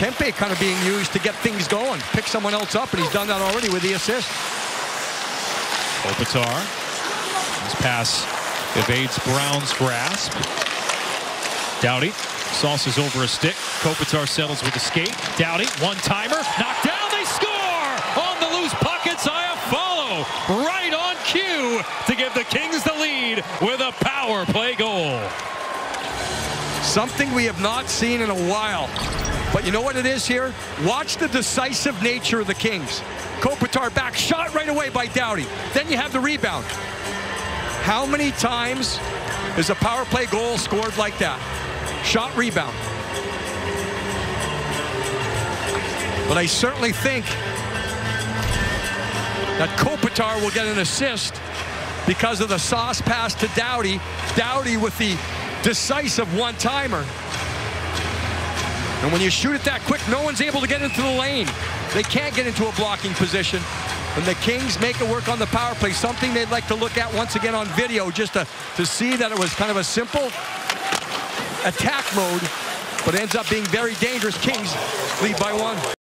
Kuemper kind of being used to get things going, pick someone else up, and he's done that already with the assist. Kopitar. His pass evades Brown's grasp. Doughty sauces over a stick. Kopitar settles with a skate. Doughty, one-timer, knocked down, they score! On the loose pockets, Iafallo, right on cue to give the Kings the lead with a power play goal. Something we have not seen in a while. But you know what it is here? Watch the decisive nature of the Kings. Kopitar back, shot right away by Doughty. Then you have the rebound. How many times is a power play goal scored like that? Shot, rebound. But I certainly think that Kopitar will get an assist because of the sauce pass to Doughty. Doughty with the decisive one-timer. And when you shoot it that quick, no one's able to get into the lane. They can't get into a blocking position. And the Kings make it work on the power play, something they'd like to look at once again on video, just to see that it was kind of a simple attack mode, but ends up being very dangerous. Kings lead by 1.